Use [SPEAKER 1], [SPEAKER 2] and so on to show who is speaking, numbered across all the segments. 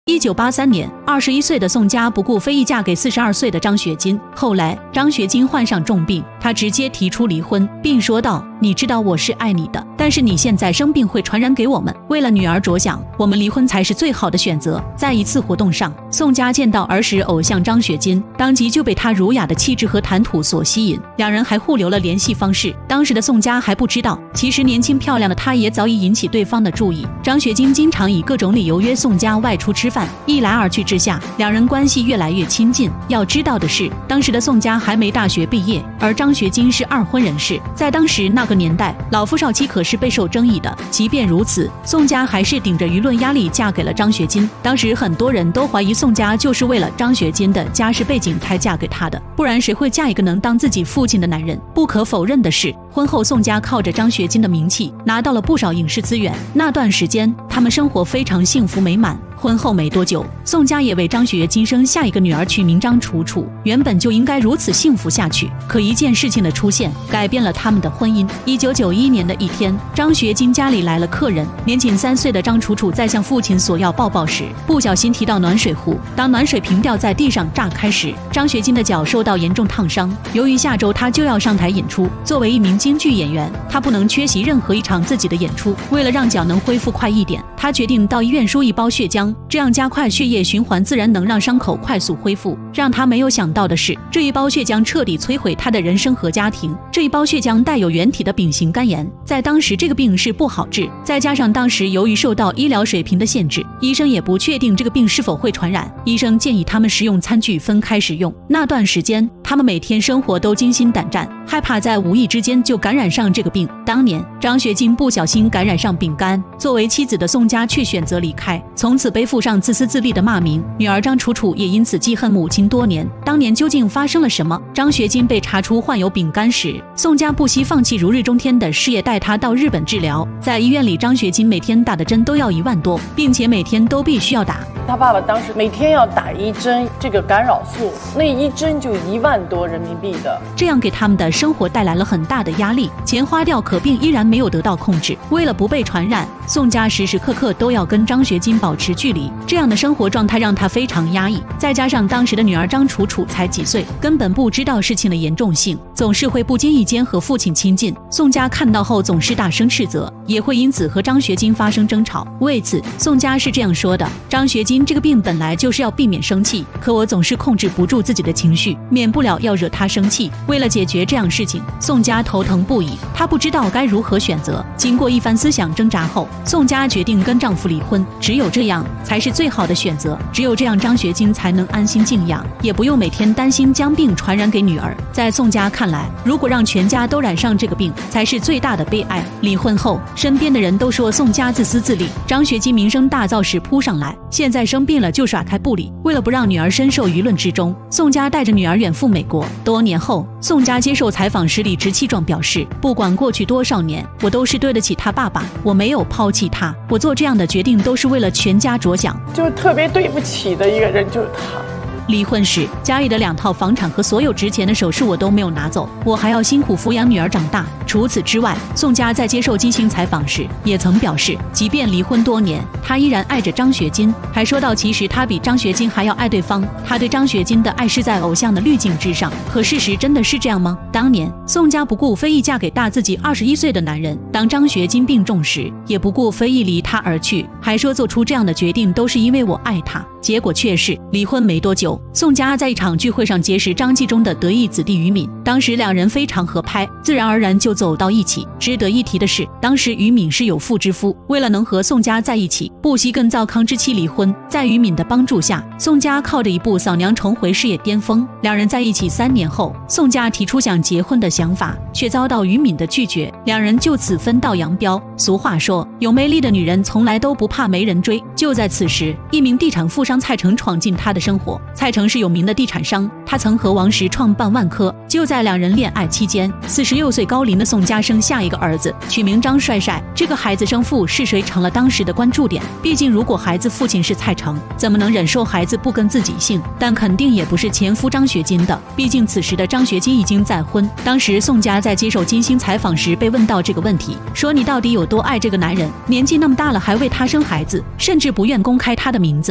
[SPEAKER 1] 1983年，21岁的宋佳不顾非议嫁给42岁的张学金。后来，张学金患上重病，他直接提出离婚，并说道：“你知道我是爱你的，但是你现在生病会传染给我们。为了女儿着想，我们离婚才是最好的选择。”在一次活动上，宋佳见到儿时偶像张学金，当即就被他儒雅的气质和谈吐所吸引，两人还互留了联系方式。当时的宋佳还不知道，其实年轻漂亮的她也早已引起对方的注意。张学金经常以各种理由约宋佳外出吃饭，一来二去之下，两人关系越来越亲近。要知道的是，当时的宋佳还没大学毕业，而张学金是二婚人士，在当时那个年代，老夫少妻可是备受争议的。即便如此，宋佳还是顶着舆论压力嫁给了张学金。当时很多人都怀疑宋佳就是为了张学金的家世背景才嫁给他的，不然谁会嫁一个能当自己父亲的男人？不可否认的是，婚后宋佳靠着张学金的名气，拿到了不少影视资源。那段时间，他们生活非常幸福美满。婚后没多久，宋佳也为张学金生下一个女儿，取名张楚楚。原本就应该如此幸福下去，可一件事情的出现，改变了他们的婚姻。1991年的一天，张学金家里来了客人，年仅3岁的张楚楚在向父亲索要抱抱时，不小心提到暖水壶，当暖水瓶掉在地上炸开时，张学金的脚受到严重烫伤。由于下周他就要上台演出，作为一名京剧演员，他不能缺席任何一场自己的演出。为了让脚能恢复快一点，他决定到医院输一包血浆，这样加快血液循环，自然能让伤口快速恢复。让他没有想到的是，这一包血浆彻底摧毁他的人生和家庭。这一包血浆带有原体的丙型肝炎，在当时这个病是不好治，再加上当时由于受到医疗水平的限制，医生也不确定这个病是否会传染。医生建议他们食用餐具分开使用。那段时间，他们每天生活都惊心胆战，害怕在无意之间就感染上这个病。当年，张学金不小心感染上丙肝，作为妻子的宋佳却选择离开，从此背负上自私自利的骂名。女儿张楚楚也因此记恨母亲多年。当年究竟发生了什么？张学金被查出患有丙肝时，宋佳不惜放弃如日中天的事业，带他到日本治疗。在医院里，张学金每天打的针都要1万多，并且每天都必须要打。
[SPEAKER 2] 他爸爸当时每天要打1针这个干扰素，那1针就1万多人民币的，
[SPEAKER 1] 这样给他们的生活带来了很大的压力，钱花掉，可病依然没有得到控制。为了不被传染，宋佳时时刻刻都要跟张学金保持距离，这样的生活状态让他非常压抑。再加上当时的女儿张楚楚才几岁，根本不知道事情的严重性，总是会不经意间和父亲亲近。宋佳看到后总是大声斥责，也会因此和张学金发生争吵。为此，宋佳是这样说的：张学金这个病本来就是要避免生气，可我总是控制不住自己的情绪，免不了要惹他生气。为了解决这样事情，宋佳头疼不已，她不知道该如何选择。经过一番思想挣扎后，宋佳决定跟丈夫离婚，只有这样才是最好的选择，只有这样张学金才能安心静养，也不用每天担心将病传染给女儿。在宋佳看来，如果让全家都染上这个病，才是最大的悲哀。离婚后，身边的人都说宋佳自私自利，张学金名声大噪时扑上来，现在生病了就耍开不理。为了不让女儿深受舆论之中，宋佳带着女儿远赴美国。多年后，宋佳接受采访时理直气壮表示，不管过去多少年，我都是对得起他爸爸，我没有抛弃他，我做这样的决定都是为了全家着想，
[SPEAKER 2] 就是特别对不起的一个人就是他。
[SPEAKER 1] 离婚时，家里的2套房产和所有值钱的首饰我都没有拿走，我还要辛苦抚养女儿长大。除此之外，宋佳在接受金星采访时也曾表示，即便离婚多年，她依然爱着张学金，还说到其实她比张学金还要爱对方，她对张学金的爱是在偶像的滤镜之上。可事实真的是这样吗？当年，宋佳不顾非议嫁给大自己21岁的男人，当张学金病重时，也不顾非议离他而去，还说做出这样的决定都是因为我爱他。结果却是离婚没多久，宋佳在一场聚会上结识张纪中的得意子弟于敏，当时两人非常合拍，自然而然就走到一起。值得一提的是，当时于敏是有妇之夫，为了能和宋佳在一起，不惜跟糟糠之妻离婚。在于敏的帮助下，宋佳靠着一部《扫娘》重回事业巅峰。两人在一起3年后，宋佳提出想结婚的想法，却遭到于敏的拒绝，两人就此分道扬镳。俗话说，有魅力的女人从来都不怕没人追。就在此时，一名地产富商蔡成闯进她的生活。蔡成是有名的地产商，他曾和王石创办万科。就在两人恋爱期间，46岁高龄的宋佳生下一个儿子，取名张帅帅。这个孩子生父是谁成了当时的关注点。毕竟如果孩子父亲是蔡成，怎么能忍受孩子不跟自己姓？但肯定也不是前夫张学金的，毕竟此时的张学金已经再婚。当时宋佳在接受金星采访时被问到这个问题，说你到底有多爱这个男人？年纪那么大了还为他生孩子，甚至不愿公开他的名字。宋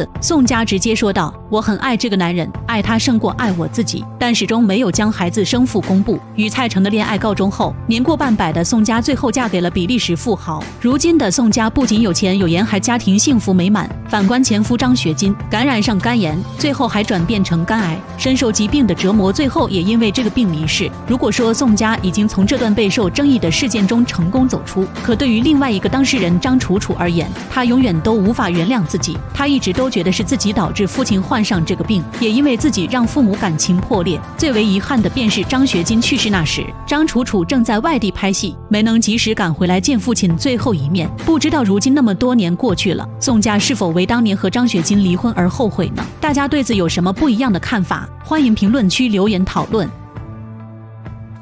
[SPEAKER 1] 佳直接说道：“我很爱这个男人，爱他胜过爱我自己，但始终没有将孩子生父公布。”与蔡成的恋爱告终后，年过半百的宋佳最后嫁给了比利时富豪。如今的宋佳不仅有钱有颜，还家庭幸福美满。反观前夫张学金，感染上肝炎，最后还转变成肝癌，深受疾病的折磨，最后也因为这个病离世。如果说宋佳已经从这段备受争议的事件中成功走出，可对于另外一个当事人张楚楚而言，他永远都无法原谅自己。他一直都觉得是自己导致父亲患上这个病，也因为自己让父母感情破裂。最为遗憾的便是张学金去世那时，张楚楚正在外地拍戏，没能及时赶回来见父亲最后一面。不知道如今那么多年过去了，宋佳是否为当年和张学金离婚而后悔呢？大家对此有什么不一样的看法？欢迎评论区留言讨论。